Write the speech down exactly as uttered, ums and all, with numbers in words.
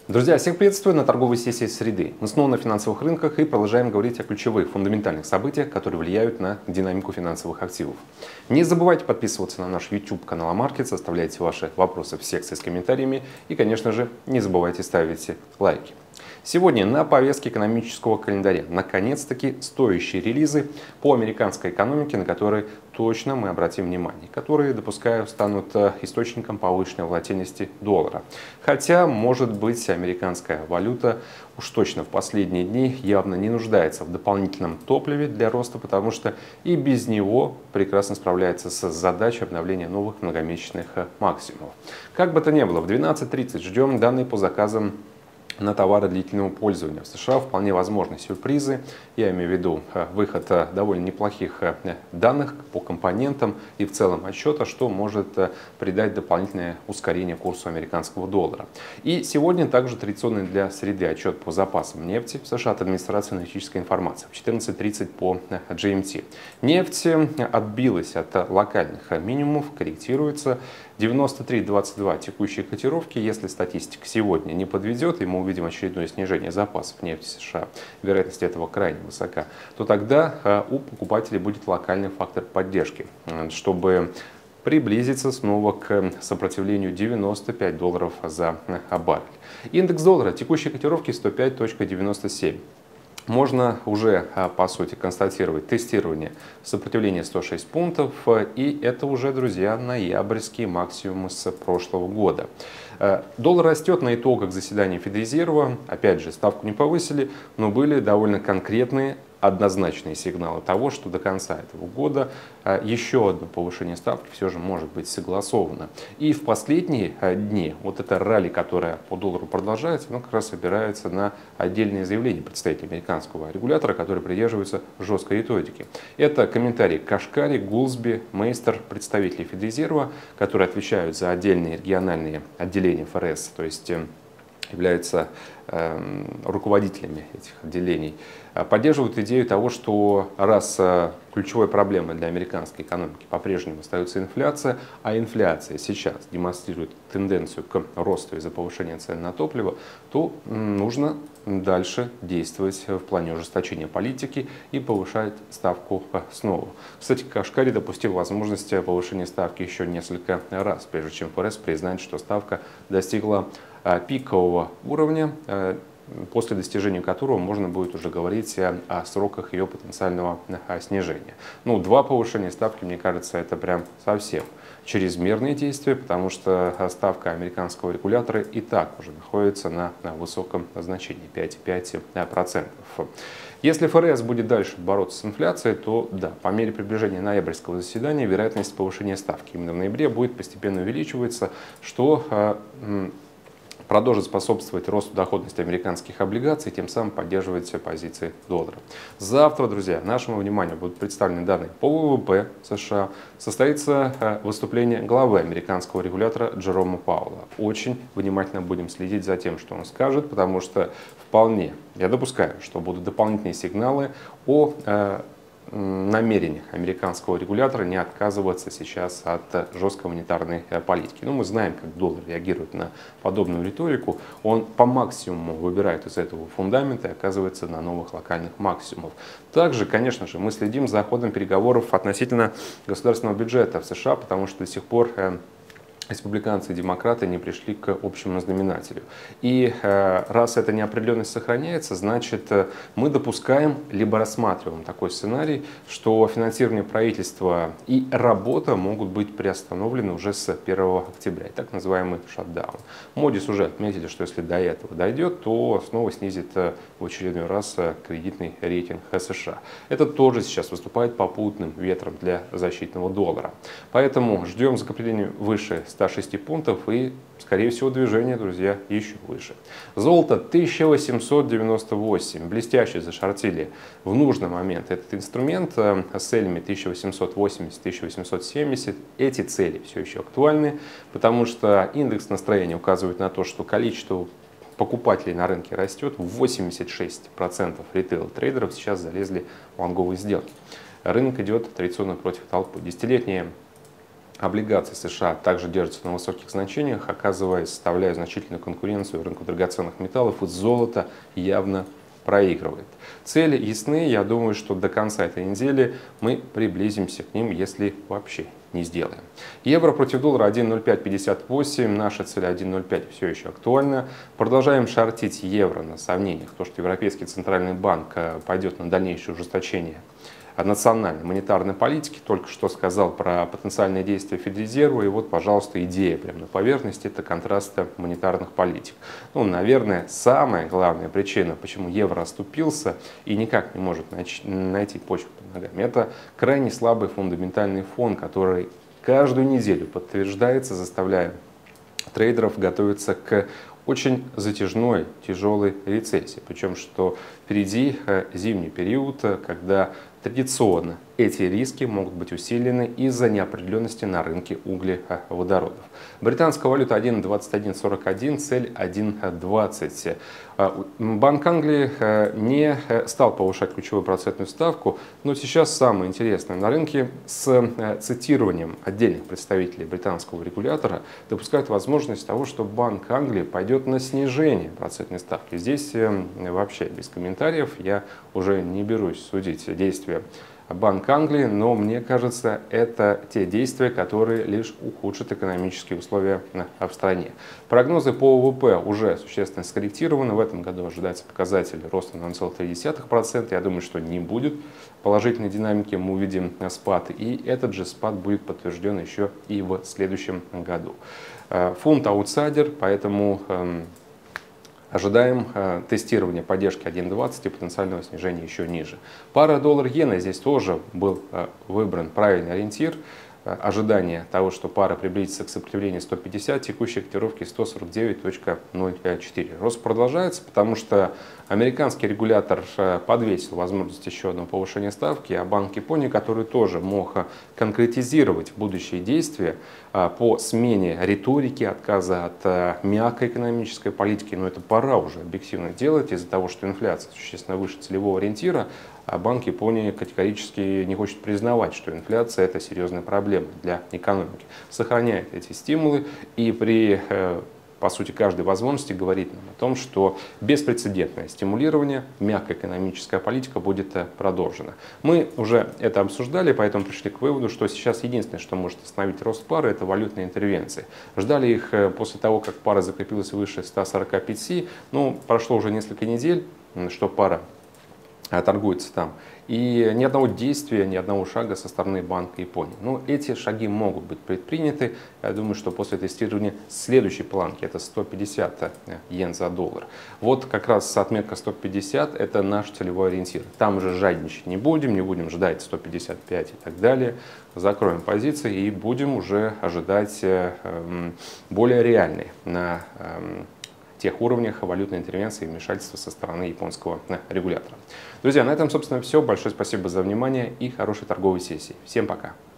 Друзья, всех приветствую на торговой сессии среды. Мы снова на финансовых рынках и продолжаем говорить о ключевых фундаментальных событиях, которые влияют на динамику финансовых активов. Не забывайте подписываться на наш YouTube канал Амаркетс, оставляйте ваши вопросы в секции с комментариями и, конечно же, не забывайте ставить лайки. Сегодня на повестке экономического календаря наконец-таки стоящие релизы по американской экономике, на которые точно мы обратим внимание, которые, допускаю, станут источником повышенной волатильности доллара. Хотя, может быть, американская валюта уж точно в последние дни явно не нуждается в дополнительном топливе для роста, потому что и без него прекрасно справляется с задачей обновления новых многомесячных максимумов. Как бы то ни было, в двенадцать тридцать ждем данные по заказам на товары длительного пользования. В США вполне возможны сюрпризы. Я имею в виду выход довольно неплохих данных по компонентам и в целом отчета, что может придать дополнительное ускорение курсу американского доллара. И сегодня также традиционный для среды отчет по запасам нефти в США от администрации аналитической информации в четырнадцать тридцать по джи эм ти. Нефть отбилась от локальных минимумов, корректируется. девяносто три двадцать два текущие котировки. Если статистика сегодня не подведет, и мы увидим очередное снижение запасов нефти США, вероятность этого крайне высока, то тогда у покупателей будет локальный фактор поддержки, чтобы приблизиться снова к сопротивлению девяносто пять долларов за баррель. Индекс доллара, текущие котировки сто пять девяносто семь. Можно уже, по сути, констатировать тестирование сопротивления сто шесть пунктов, и это уже, друзья, ноябрьские максимумы с прошлого года. Доллар растет на итогах заседания Федрезерва, опять же, ставку не повысили, но были довольно конкретные, однозначные сигналы того, что до конца этого года еще одно повышение ставки все же может быть согласовано. И в последние дни вот это ралли, которое по доллару продолжается, оно как раз опирается на отдельные заявления представителей американского регулятора, которые придерживаются жесткой риторики. Это комментарии Кашкари, Гулсби, Мейстер, представители Федрезерва, которые отвечают за отдельные региональные отделения эф эр эс, то есть являются э, руководителями этих отделений, поддерживают идею того, что раз ключевой проблемой для американской экономики по-прежнему остается инфляция, а инфляция сейчас демонстрирует тенденцию к росту из-за повышения цен на топливо, то нужно дальше действовать в плане ужесточения политики и повышать ставку снова. Кстати, Кашкари допустил возможность повышения ставки еще несколько раз, прежде чем эф эр эс признает, что ставка достигла пикового уровня, после достижения которого можно будет уже говорить о сроках ее потенциального снижения. Ну, два повышения ставки, мне кажется, это прям совсем чрезмерные действия, потому что ставка американского регулятора и так уже находится на, на высоком значении пять целых пять десятых процента. Если эф эр эс будет дальше бороться с инфляцией, то да, по мере приближения ноябрьского заседания вероятность повышения ставки именно в ноябре будет постепенно увеличиваться, что продолжит способствовать росту доходности американских облигаций, тем самым поддерживать позиции доллара. Завтра, друзья, нашему вниманию будут представлены данные по вэ вэ пэ США. Состоится выступление главы американского регулятора Джерома Пауэлла. Очень внимательно будем следить за тем, что он скажет, потому что вполне, я допускаю, что будут дополнительные сигналы о намерениях американского регулятора не отказываться сейчас от жесткой монетарной политики. Но мы знаем, как доллар реагирует на подобную риторику. Он по максимуму выбирает из этого фундамента и оказывается на новых локальных максимумах. Также, конечно же, мы следим за ходом переговоров относительно государственного бюджета в США, потому что до сих пор республиканцы и демократы не пришли к общему знаменателю. И э, раз эта неопределенность сохраняется, значит э, мы допускаем, либо рассматриваем такой сценарий, что финансирование правительства и работа могут быть приостановлены уже с первого октября. Так называемый шатдаун. Модис уже отметили, что если до этого дойдет, то снова снизит э, в очередной раз э, кредитный рейтинг США. Это тоже сейчас выступает попутным ветром для защитного доллара. Поэтому ждем закрепления выше ста шести пунктов и, скорее всего, движение, друзья, еще выше. Золото тысяча восемьсот девяносто восемь. Блестяще зашортили в нужный момент этот инструмент с целями тысяча восемьсот восемьдесят — тысяча восемьсот семьдесят. Эти цели все еще актуальны, потому что индекс настроения указывает на то, что количество покупателей на рынке растет. восемьдесят шесть процентов ритейл-трейдеров сейчас залезли в лонговые сделки. Рынок идет традиционно против толпы. Десятилетняя облигаций США также держатся на высоких значениях, оказывая, составляя значительную конкуренцию рынку драгоценных металлов, и золото явно проигрывает. Цели ясны, я думаю, что до конца этой недели мы приблизимся к ним, если вообще не сделаем. Евро против доллара один ноль пять пятьдесят восемь, наша цель один ноль пять все еще актуальна. Продолжаем шортить евро на сомнениях, то, что Европейский центральный банк пойдет на дальнейшее ужесточение национальной монетарной политики, только что сказал про потенциальные действия Федрезерва, и вот, пожалуйста, идея прямо на поверхности — это контраст монетарных политик. Ну, наверное, самая главная причина, почему евро оступился и никак не может найти почву под ногами, это крайне слабый фундаментальный фон, который каждую неделю подтверждается, заставляя трейдеров готовиться к очень затяжной, тяжелой рецессии. Причем, что впереди зимний период, когда традиционно эти риски могут быть усилены из-за неопределенности на рынке углеводородов. Британская валюта один двадцать один сорок один, цель один двадцать. Банк Англии не стал повышать ключевую процентную ставку, но сейчас самое интересное. На рынке с цитированием отдельных представителей британского регулятора допускают возможность того, что Банк Англии пойдет на снижение процентной ставки. Здесь вообще без комментариев, я уже не берусь судить действия Банк Англии, но мне кажется, это те действия, которые лишь ухудшат экономические условия в стране. Прогнозы по ВВП уже существенно скорректированы. В этом году ожидается показатель роста на ноль целых три десятых процента. Я думаю, что не будет положительной динамики, мы увидим спад. И этот же спад будет подтвержден еще и в следующем году. Фунт аутсайдер, поэтому ожидаем э, тестирования поддержки один двадцать и потенциального снижения еще ниже. Пара доллар-иена, здесь тоже был э, выбран правильный ориентир. Э, ожидание того, что пара приблизится к сопротивлению сто пятьдесят, текущей котировки сто сорок девять ноль четыре. Рост продолжается, потому что американский регулятор э, подвесил возможность еще одного повышения ставки, а Банк Японии, который тоже мог конкретизировать будущие действия э, по смене риторики, отказа от э, мягкой экономической политики, но это пора уже объективно делать из-за того, что инфляция существенно выше целевого ориентира, а Банк Японии категорически не хочет признавать, что инфляция — это серьезная проблема для экономики. Сохраняет эти стимулы и при, по сути, каждой возможности говорит нам о том, что беспрецедентное стимулирование, мягкая экономическая политика будет продолжена. Мы уже это обсуждали, поэтому пришли к выводу, что сейчас единственное, что может остановить рост пары, это валютные интервенции. Ждали их после того, как пара закрепилась выше ста сорока пяти, но прошло уже несколько недель, что пара торгуется там. И ни одного действия, ни одного шага со стороны Банка Японии. Но эти шаги могут быть предприняты. Я думаю, что после тестирования следующей планки, это сто пятьдесят йен за доллар. Вот как раз отметка сто пятьдесят, это наш целевой ориентир. Там уже жадничать не будем, не будем ждать сто пятьдесят пять и так далее. Закроем позиции и будем уже ожидать э, более реальные на э, тех уровнях валютной интервенции и вмешательства со стороны японского регулятора. Друзья, на этом, собственно, все. Большое спасибо за внимание и хорошей торговой сессии. Всем пока!